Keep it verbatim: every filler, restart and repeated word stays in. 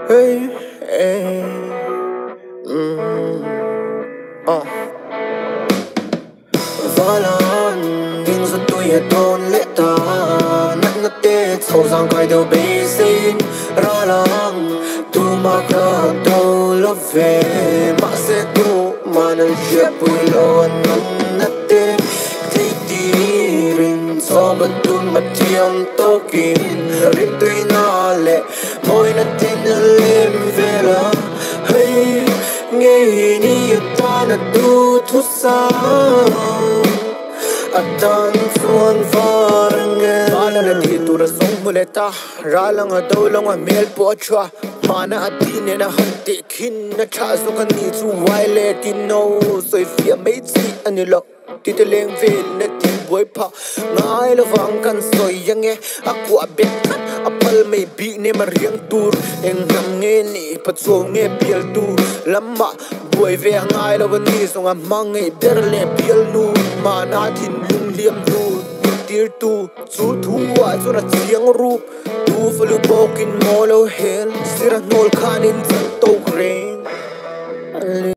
Hey, hey, mm, oh. Valan, in sa tuya don leta, nat na te, so sang kai do basin, ralang, tu makra do love, ma se tu manan shia puilon na te, ti ti rin, so batun matiam tokin, rin tui na le, moi na tin lim vela, hey. Nghe ni ta na tu thu sa atan suan farnge ala na ti tu ra song muleta ra lang a do lang a mel po chwa mana atine na hante khin na tha so kan ni chu wai le tin no soi fia mai chi ani lo ti te leng vel na ti boy pa ngai lo wang kan soi yang e akwa bet khat apal mai bi ne ma riang tur eng nam nge ni pa chu nge bial tu lamma boy ve ngai lo ni song a mang e ber le bial nu mana thin lung liam nu tir tu chu thu wa chu ra chiang ru tu flu bokin mo lo hel sira nol khanin to green